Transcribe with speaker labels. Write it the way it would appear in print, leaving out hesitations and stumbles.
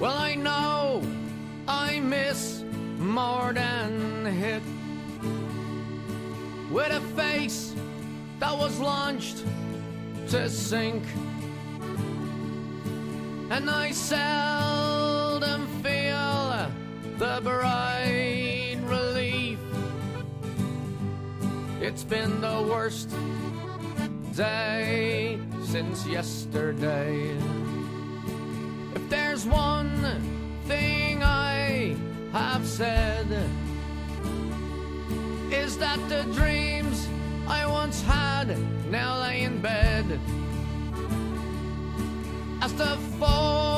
Speaker 1: Well, I know I miss more than hit, with a face that was launched to sink, and I seldom feel the bright relief. It's been the worst day since yesterday. If there's one thing I have said, is that the dreams I once had now lay in bed, as the fall